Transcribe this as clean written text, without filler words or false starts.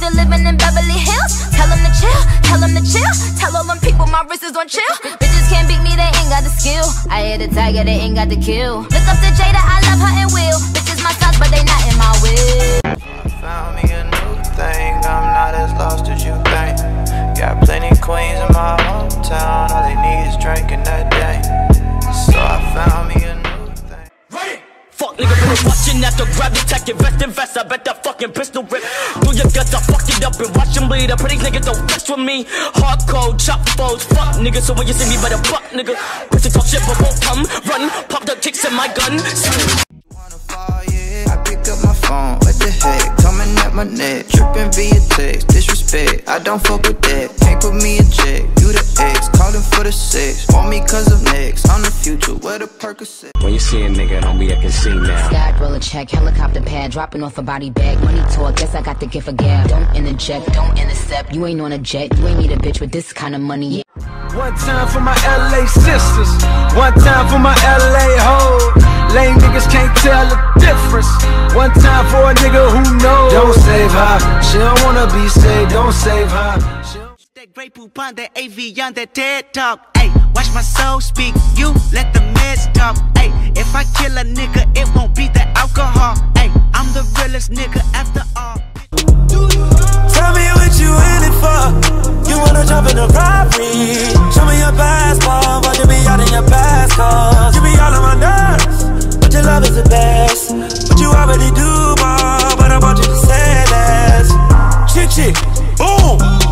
still living in Beverly Hills. Tell them to chill, tell them to chill. Tell all them people my wrist is on chill. Bitches can't beat me, they ain't got the skill. I hit the tiger, they ain't got the kill. Look up to Jada, I love her and Will. Bitches my socks, but they not in my will. Found me a new thing, I'm not as lost as you think. Got plenty queens in my hometown, all they need is drinking that day. So I found me a new thing. Ready? Fuck nigga, finish watching that, to grab the tech, invest, I bet that fucking pistol rip. Do your guts, I fuck it up and watch them bleed. I put these niggas don't mess with me. Hardcore, chop foes, fuck nigga. So when you see me, better fuck nigga. Pussy talk shit, but won't come, run. Pop the kicks in my gun. I pick up my phone, what the heck, coming at my neck, tripping via text, disrespect, I don't fuck with that, can't put me a check, you the ex, calling for the sex, want me cause of next, I'm the future, where the Percocet. When you see a nigga, don't be acting see now. Sky roll a check, helicopter pad, dropping off a body bag, money talk, guess I got the gift of gab. Don't interject, don't intercept, you ain't on a jet, you ain't need a bitch with this kind of money. One time for my LA sisters, one time for my LA hoes. Lame niggas can't tell the difference. One time for a nigga who knows. Don't save her, she don't wanna be saved, don't save her. That great poop on that AV on that TED talk. Ayy, watch my soul speak, you let the meds talk. Ayy, if I kill a nigga, it won't be the alcohol. Ayy, I'm the realest nigga after all. Tell me what you in it for. You wanna jump in a robbery? Show me your passport, but you be out in your past cars. You be all on my nerves, but your love is the best. But you already do more, but I want you to say less. Chick, chick, boom.